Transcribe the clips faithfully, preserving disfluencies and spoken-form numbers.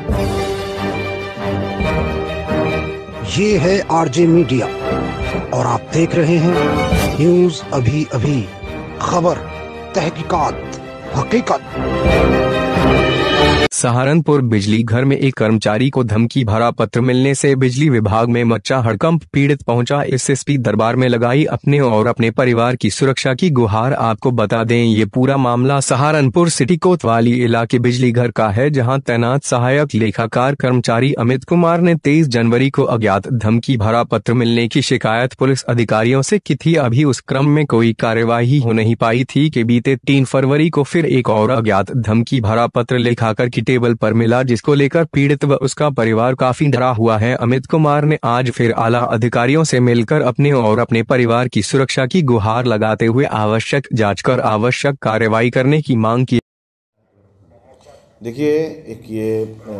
ये है RJ media और आप देख रहे हैं न्यूज अभी अभी, खबर, तहकीकात, हकीकत। सहारनपुर बिजली घर में एक कर्मचारी को धमकी भरा पत्र मिलने से बिजली विभाग में मचा हड़कंप। पीड़ित पहुंचा एसएसपी दरबार में, लगाई अपने और अपने परिवार की सुरक्षा की गुहार। आपको बता दें, ये पूरा मामला सहारनपुर सिटी कोतवाली इलाके बिजली घर का है, जहां तैनात सहायक लेखाकार कर्मचारी अमित कुमार ने तेईस जनवरी को अज्ञात धमकी भरा पत्र मिलने की शिकायत पुलिस अधिकारियों से की थी। अभी उस क्रम में कोई कार्यवाही हो नहीं पाई थी कि बीते तीन फरवरी को फिर एक और अज्ञात धमकी भरा पत्र लेखाकर की टेबल पर मिला, जिसको लेकर पीड़ित व उसका परिवार काफी डरा हुआ है। अमित कुमार ने आज फिर आला अधिकारियों से मिलकर अपने और अपने परिवार की सुरक्षा की गुहार लगाते हुए आवश्यक जांच कर आवश्यक कार्रवाई करने की मांग की। देखिए, एक ये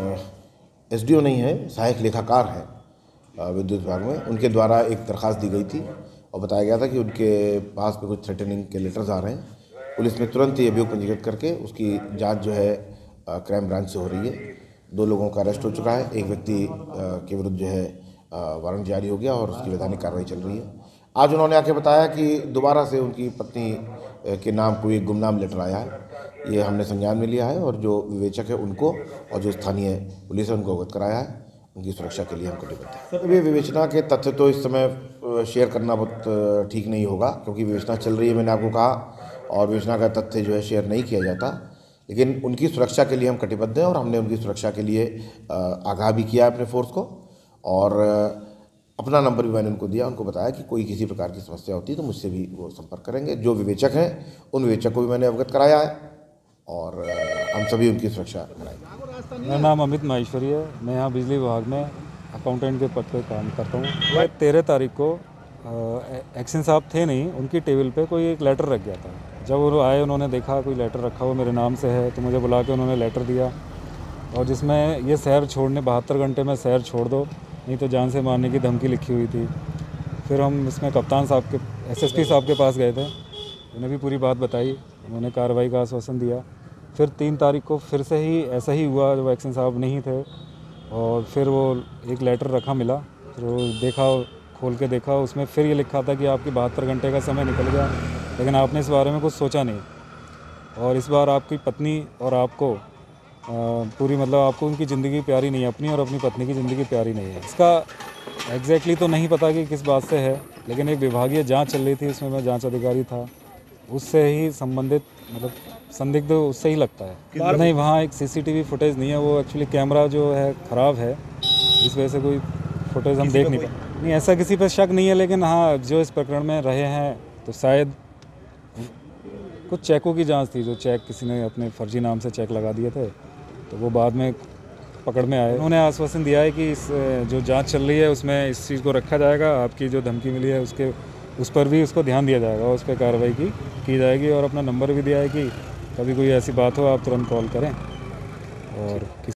एसडीओ नहीं है, सहायक लेखाकार है विद्युत विभाग में, उनके द्वारा एक दरखास्त दी गई थी और बताया गया था कि उनके पास में कुछ थ्रेटनिंग के लेटर्स आ रहे हैं। पुलिस ने तुरंत ही अभियोग पंजीकृत करके उसकी जांच जो है क्राइम ब्रांच से हो रही है। दो लोगों का अरेस्ट हो चुका है, एक व्यक्ति के विरुद्ध जो है वारंट जारी हो गया और उसकी वैधानिक कार्रवाई चल रही है। आज उन्होंने आके बताया कि दोबारा से उनकी पत्नी के नाम कोई गुमनाम लेटर आया है। ये हमने संज्ञान में लिया है और जो विवेचक है उनको और जो स्थानीय पुलिस है उनको अवगत कराया है। उनकी सुरक्षा के लिए हम कटिबद्ध हैं। ये विवेचना के तथ्य तो इस समय शेयर करना बहुत ठीक नहीं होगा, क्योंकि विवेचना चल रही है, मैंने आपको कहा, और विवेचना का तथ्य जो है शेयर नहीं किया जाता। लेकिन उनकी सुरक्षा के लिए हम कटिबद्ध हैं और हमने उनकी सुरक्षा के लिए आगाह भी किया अपने फोर्स को, और अपना नंबर भी मैंने उनको दिया। उनको बताया कि कोई किसी प्रकार की समस्या होती है तो मुझसे भी वो संपर्क करेंगे। जो विवेचक हैं उन विवेचक को भी मैंने अवगत कराया है और हम सभी उनकी सुरक्षा कराएंगे। मेरा नाम अमित माहेश्वरी है, मैं यहाँ बिजली विभाग में अकाउंटेंट के पद पर काम करता हूँ। तेरह तारीख को एक्शन साहब थे नहीं, उनकी टेबल पे कोई एक लेटर रख गया था। जब वो आए, उन्होंने देखा कोई लेटर रखा हुआ मेरे नाम से है, तो मुझे बुला के उन्होंने लेटर दिया और जिसमें ये शहर छोड़ने बहत्तर घंटे में शहर छोड़ दो, नहीं तो जान से मारने की धमकी लिखी हुई थी। फिर हम इसमें कप्तान साहब के एसएसपी साहब के पास गए थे, उन्हें भी पूरी बात बताई, उन्होंने कार्रवाई का आश्वासन दिया। फिर तीन तारीख को फिर से ही ऐसा ही हुआ, जब एक्शन साहब नहीं थे और फिर वो एक लेटर रखा मिला, फिर वो देखा, खोल के देखा, उसमें फिर ये लिखा था कि आपकी बहत्तर घंटे का समय निकल गया, लेकिन आपने इस बारे में कुछ सोचा नहीं और इस बार आपकी पत्नी और आपको आ, पूरी मतलब आपको उनकी ज़िंदगी प्यारी नहीं है, अपनी और अपनी पत्नी की ज़िंदगी प्यारी नहीं है। इसका एग्जैक्टली तो नहीं पता कि किस बात से है, लेकिन एक विभागीय जांच चल रही थी, उसमें मैं जांच अधिकारी था, उससे ही संबंधित मतलब संदिग्ध उससे ही लगता है। नहीं, वहाँ एक सीसीटीवी फुटेज नहीं है, वो एक्चुअली कैमरा जो है ख़राब है, इस वजह से कोई फुटेज हम देख नहीं पाए। नहीं, ऐसा किसी पर शक नहीं है, लेकिन हाँ, जो इस प्रकरण में रहे हैं तो शायद कुछ चेकों की जांच थी, जो चेक किसी ने अपने फर्जी नाम से चेक लगा दिए थे, तो वो बाद में पकड़ में आए। उन्होंने आश्वासन दिया है कि इस जो जांच चल रही है उसमें इस चीज़ को रखा जाएगा, आपकी जो धमकी मिली है उसके उस पर भी उसको ध्यान दिया जाएगा और उस पर कार्रवाई की की जाएगी। और अपना नंबर भी दिया है कि कभी कोई ऐसी बात हो आप तुरंत कॉल करें। और